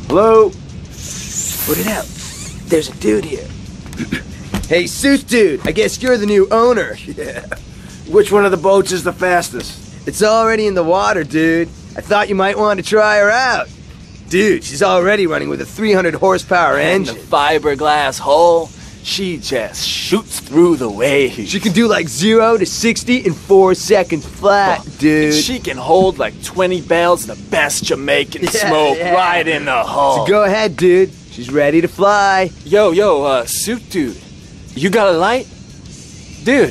Hello? Put it out. There's a dude here. Hey, Suit Dude, I guess you're the new owner. Yeah. Which one of the boats is the fastest? It's already in the water, dude. I thought you might want to try her out. Dude, she's already running with a 300 horsepower And the engine. fiberglass hull, she just shoots through the waves. She can do like 0 to 60 in 4 seconds flat, dude. And she can hold like 20 bales of the best Jamaican smoke right in the hull. So go ahead, dude. She's ready to fly. Yo, Suit Dude, you got a light? Dude.